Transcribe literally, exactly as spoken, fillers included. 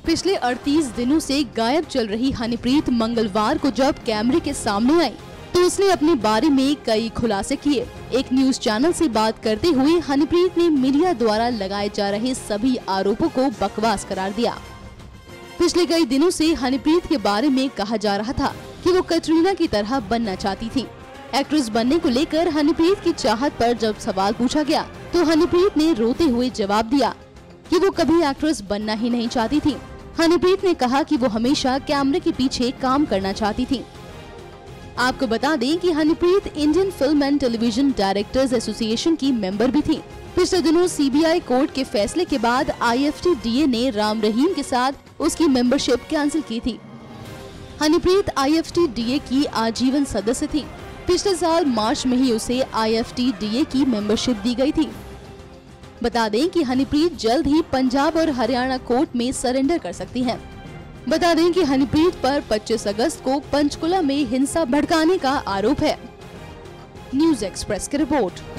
पिछले अड़तीस दिनों से गायब चल रही हनीप्रीत मंगलवार को जब कैमरे के सामने आई तो उसने अपने बारे में कई खुलासे किए। एक न्यूज चैनल से बात करते हुए हनीप्रीत ने मीडिया द्वारा लगाए जा रहे सभी आरोपों को बकवास करार दिया। पिछले कई दिनों से हनीप्रीत के बारे में कहा जा रहा था कि वो कटरीना की तरह बनना चाहती थी। एक्ट्रेस बनने को लेकर हनीप्रीत की चाहत पर जब सवाल पूछा गया तो हनीप्रीत ने रोते हुए जवाब दिया कि वो कभी एक्ट्रेस बनना ही नहीं चाहती थी। हनीप्रीत ने कहा कि वो हमेशा कैमरे के पीछे काम करना चाहती थी। आपको बता दें कि Honeypreet Indian film and television directors association की मेंबर भी थी। पिछले दिनों सीबीआई कोर्ट के फैसले के बाद आईएफटीडीए ने राम रहीम के साथ उसकी मेंबरशिप कैंसिल की थी। हनीप्रीत आईएफटीडीए की आजीवन सदस्य थी। पिछले साल मार्च में ही उसे आईएफटीडीए की मेंबरशिप दी गई थी। बता दें कि हनीप्रीत जल्द ही पंजाब और हरियाणा कोर्ट में सरेंडर कर सकती हैं। बता दें कि हनीप्रीत पर पच्चीस अगस्त को पंचकुला में हिंसा भड़काने का आरोप है। न्यूज एक्सप्रेस की रिपोर्ट।